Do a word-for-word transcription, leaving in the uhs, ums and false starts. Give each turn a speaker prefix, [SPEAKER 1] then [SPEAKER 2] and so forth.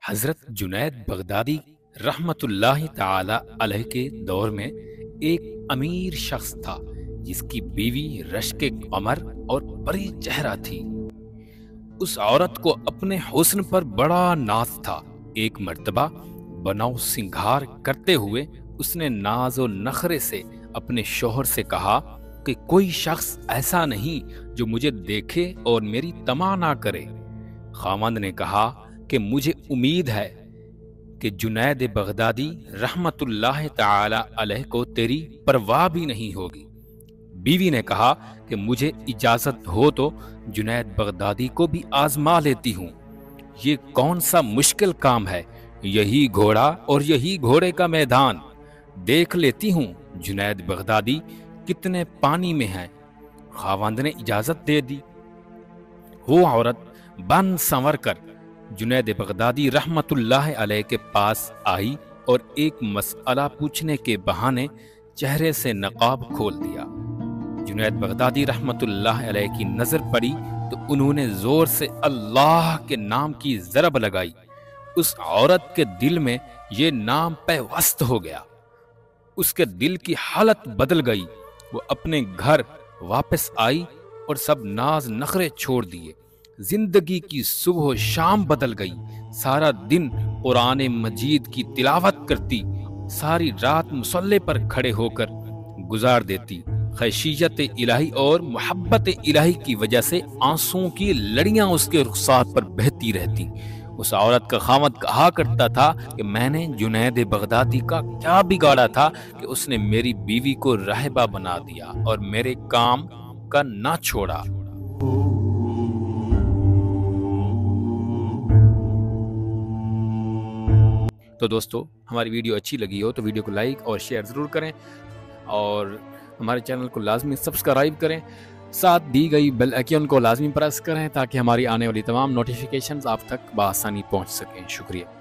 [SPEAKER 1] حضرت جنید بغدادی رحمت اللہ تعالی علیہ کے دور میں ایک امیر شخص تھا جس کی بیوی رشک قمر اور بڑی چہرہ تھی۔ اس عورت کو اپنے حسن پر بڑا ناز تھا۔ ایک مرتبہ بناؤ سنگھار کرتے ہوئے اس نے ناز و نخرے سے اپنے شوہر سے کہا کہ کوئی شخص ایسا نہیں جو مجھے دیکھے اور میری طمع نہ کرے۔ خاوند نے کہا کہ مجھے امید ہے کہ جنید بغدادی رحمت اللہ تعالی علیہ کو تیری پرواہ بھی نہیں ہوگی۔ بیوی نے کہا کہ مجھے اجازت ہو تو جنید بغدادی کو بھی آزما لیتی ہوں۔ یہ کون سا مشکل کام ہے، یہی گھوڑا اور یہی گھوڑے کا میدان۔ دیکھ لیتی ہوں جنید بغدادی کتنے پانی میں ہے۔ خاوند نے اجازت دے دی۔ وہ عورت بن سنور کر جنید بغدادی رحمت اللہ علیہ کے پاس آئی اور ایک مسئلہ پوچھنے کے بہانے چہرے سے نقاب کھول دیا۔ جنید بغدادی رحمت اللہ علیہ کی نظر پڑی تو انہوں نے زور سے اللہ کے نام کی ضرب لگائی۔ اس عورت کے دل میں یہ نام پیوست ہو گیا۔ اس کے دل کی حالت بدل گئی۔ وہ اپنے گھر واپس آئی اور سب ناز نخرے چھوڑ دیے۔ زندگی کی صبح و شام بدل گئی۔ سارا دن قرآن مجید کی تلاوت کرتی، ساری رات مصلے پر کھڑے ہو کر گزار دیتی۔ خشیت الہی اور محبت الہی کی وجہ سے آنسوں کی لڑیاں اس کے رخسار پر بہتی رہتی۔ اس عورت کا خاوند کہا کرتا تھا کہ میں نے جنید بغدادی کا کیا بگاڑا تھا کہ اس نے میری بیوی کو راہبہ بنا دیا اور میرے کام کا نہ چھوڑا۔ تو دوستو، ہماری ویڈیو اچھی لگی ہو تو ویڈیو کو لائک اور شیئر ضرور کریں اور ہمارے چینل کو لازمی سبسکرائب کریں۔ ساتھ دی گئی بیل آئیکن کو لازمی پریس کریں تاکہ ہماری آنے والی تمام نوٹیفیکیشنز آپ تک بآسانی پہنچ سکیں۔ شکریہ۔